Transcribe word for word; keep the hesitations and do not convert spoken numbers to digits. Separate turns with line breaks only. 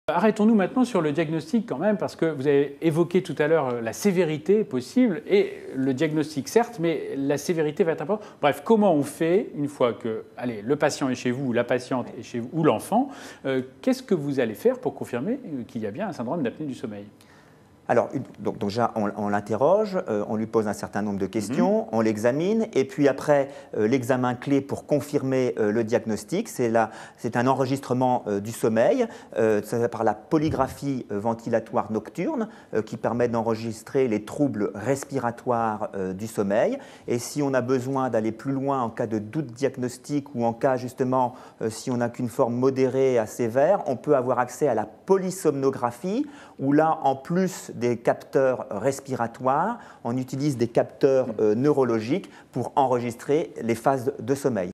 Arrêtons-nous maintenant sur le diagnostic quand même, parce que vous avez évoqué tout à l'heure la sévérité possible, et le diagnostic certes, mais la sévérité va être importante. Bref, comment on fait une fois que allez, le patient est chez vous, ou la patiente est chez vous, ou l'enfant, euh, qu'est-ce que vous allez faire pour confirmer qu'il y a bien un syndrome d'apnée du sommeil ?
Alors, donc, donc déjà, on, on l'interroge, euh, on lui pose un certain nombre de questions, mmh. on l'examine, et puis après, euh, l'examen clé pour confirmer euh, le diagnostic, c'est un enregistrement euh, du sommeil, euh, par la polygraphie euh, ventilatoire nocturne, euh, qui permet d'enregistrer les troubles respiratoires euh, du sommeil. Et si on a besoin d'aller plus loin en cas de doute diagnostique, ou en cas justement, euh, si on n'a qu'une forme modérée à sévère, on peut avoir accès à la polysomnographie, où là, en plus des capteurs respiratoires, on utilise des capteurs euh, neurologiques pour enregistrer les phases de sommeil.